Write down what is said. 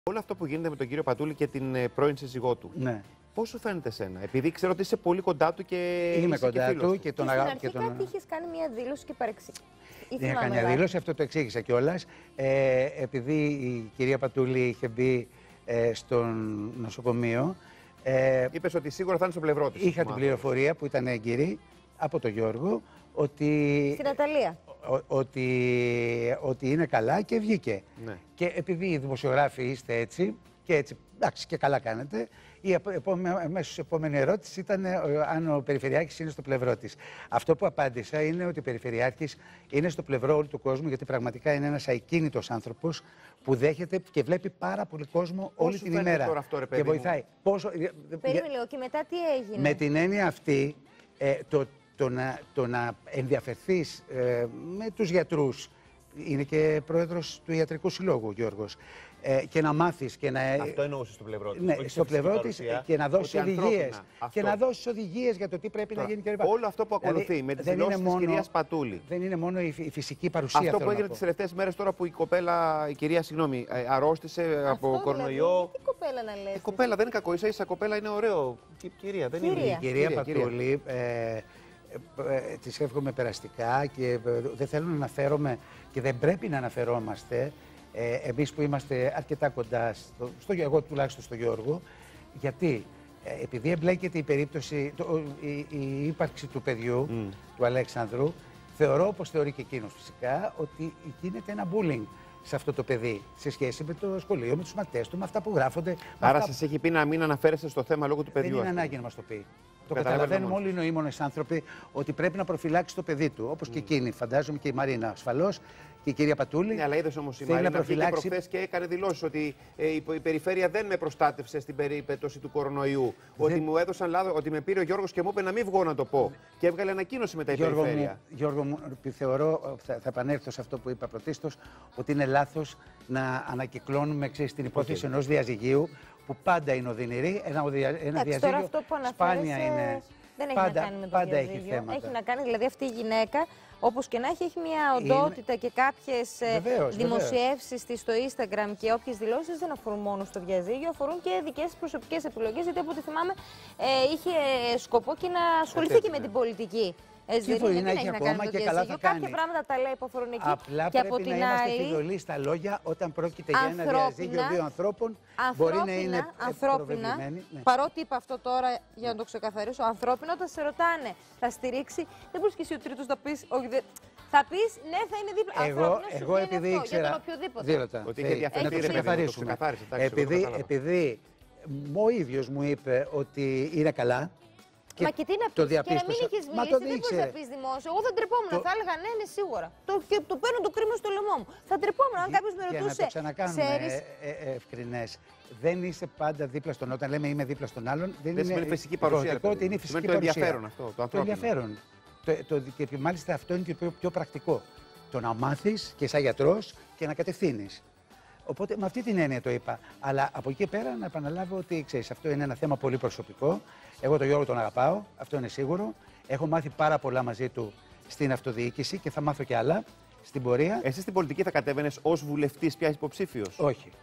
Όλο αυτό που γίνεται με τον κύριο Πατούλη και την πρώην σύζυγό του. Ναι. Πώς σου φαίνεται εσένα, επειδή ξέρω ότι είσαι πολύ κοντά του και. Είμαι κοντά του και τον αγαπώ. Στην αρχή κάτι είχες κάνει μια δήλωση και παρεξήγηση. Δεν είχα κάνει μια δήλωση, αυτό το εξήγησα κιόλας. Επειδή η κυρία Πατούλη είχε μπει στο νοσοκομείο. Είπες ότι σίγουρα θα είναι στο πλευρό της. Είχα την πληροφορία που ήταν έγκυρη από τον Γιώργο ότι. Στην Αταλία. Ότι είναι καλά και βγήκε. Ναι. Και επειδή οι δημοσιογράφοι είστε έτσι, εντάξει, και καλά κάνετε, αμέσως η επόμενη ερώτηση ήταν αν ο Περιφερειάρχης είναι στο πλευρό της. Αυτό που απάντησα είναι ότι ο Περιφερειάρχης είναι στο πλευρό όλου του κόσμου, γιατί πραγματικά είναι ένας ακίνητος άνθρωπος που δέχεται και βλέπει πάρα πολύ κόσμο όλη την ημέρα. Τώρα αυτό, ρε, και βοηθάει. Περίμενε λίγο, και μετά τι έγινε? Με την έννοια αυτή, το να ενδιαφερθείς με τους γιατρούς, είναι και πρόεδρος του Ιατρικού Συλλόγου ο Γιώργος, και να μάθεις και να. Αυτό εννοούσε στο πλευρό της. Ναι, στο πλευρό της και να δώσεις οδηγίες. Και να δώσεις οδηγίες για το τι πρέπει να γίνει κλπ. Όλο αυτό που ακολουθεί με τις δηλώσεις της κυρίας Πατούλη. Δεν είναι μόνο η φυσική παρουσία. Αυτό που έγινε τις τελευταίες μέρες τώρα που η κυρία, αρρώστησε από κορονοϊό. Τι κοπέλα να λες? Η κοπέλα δεν είναι κακό, ίσα κοπέλα είναι ωραίο. Κυρία, δεν είναι. Η κυρία Πατούλη. Της εύχομαι περαστικά και δεν θέλω να αναφέρομαι και δεν πρέπει να αναφερόμαστε εμείς που είμαστε αρκετά κοντά, εγώ τουλάχιστον στο Γιώργο, γιατί επειδή εμπλέκεται η περίπτωση, η ύπαρξη του παιδιού, του Αλέξανδρου, θεωρώ, όπως θεωρεί και εκείνος φυσικά, ότι γίνεται ένα bullying σε αυτό το παιδί σε σχέση με το σχολείο, με τους μαθητές του, με αυτά που γράφονται. Άρα σας έχει πει να μην αναφέρεστε στο θέμα λόγω του παιδιού? Δεν είναι ανάγκη να μας το πει. Το καταλαβαίνουμε όλοι οι νοήμονες άνθρωποι ότι πρέπει να προφυλάξει το παιδί του. Όπως και εκείνη, φαντάζομαι, και η Μαρίνα ασφαλώς και η κυρία Πατούλη. Ναι, αλλά είδες όμως η Μαρίνα βγήκε προχθές και έκανε δηλώσεις ότι η περιφέρεια δεν με προστάτευσε στην περίπτωση του κορονοϊού. Ότι μου έδωσαν λάθος, ότι με πήρε ο Γιώργος και μου είπε να μην βγω να το πω. Και έβγαλε ανακοίνωση μετά η περιφέρεια. Γιώργο μου, θεωρώ, θα επανέλθω σε αυτό που είπα πρωτίστως, ότι είναι λάθος να ανακυκλώνουμε την υπόθεση ενός διαζυγίου που πάντα είναι οδυνηρή. Ένα διαζύγιο σπάνια είναι. Δεν έχει να κάνει με το διαζύγιο. Έχει να κάνει, δηλαδή, αυτή η γυναίκα, όπως και να έχει μια οντότητα και κάποιες δημοσιεύσεις της στο Instagram και όποιες δηλώσεις δεν αφορούν μόνο στο διαζύγιο, αφορούν και δικές προσωπικές επιλογές, γιατί από ό,τι θυμάμαι είχε σκοπό και να ασχοληθεί και με την πολιτική. Τι μπορεί να έχει ακόμα και καλά θα κάνει. Κάποια πράγματα τα λέει που αφορούν εκεί. Απλά και πρέπει να είμαστε φιδωλοί στα λόγια όταν πρόκειται για ένα διαζύγιο δύο ανθρώπων. Μπορεί να είναι ανθρώπινα, παρότι είπα αυτό τώρα για να το ξεκαθαρίσω, ανθρώπινα όταν σε ρωτάνε θα στηρίξει, δεν μπορείς και εσύ ο τρίτος να πεις όχι. Θα πεις ναι, θα είναι δίπλα. Εγώ επειδή ήξερα. Ότι είχε διαφορετική, να το ξεκαθαρίσουμε. Επειδή ο ίδιος μου είπε ότι είναι καλά. Μα και τι να πεις, και να μην είχες μιλήσει, δεν μπορείς να πεις δημόσιο. Εγώ θα ντρεπόμουν, θα έλεγα ναι, είναι σίγουρα. Το παίρνω το κρίμα στο λαιμό μου. Θα ντρεπόμουν αν κάποιος με ρωτούσε. Για να το ξανακάνουμε ευκρινές, δεν είσαι πάντα δίπλα στον όταν λέμε είμαι δίπλα στον άλλον. Δεν είναι φυσική παρουσία. Ότι είναι φυσική παρουσία. Το ενδιαφέρον αυτό, το ενδιαφέρον. Και μάλιστα αυτό είναι και το πιο πρακτικό. Το να μάθεις και σαν γιατρός και να κατευθύνεις. Οπότε με αυτή την έννοια το είπα. Αλλά από εκεί πέρα να επαναλάβω ότι ξέρεις, αυτό είναι ένα θέμα πολύ προσωπικό. Εγώ τον Γιώργο τον αγαπάω, αυτό είναι σίγουρο. Έχω μάθει πάρα πολλά μαζί του στην αυτοδιοίκηση και θα μάθω και άλλα στην πορεία. Εσύ στην πολιτική θα κατέβαινες ως βουλευτής πια υποψήφιος? Όχι.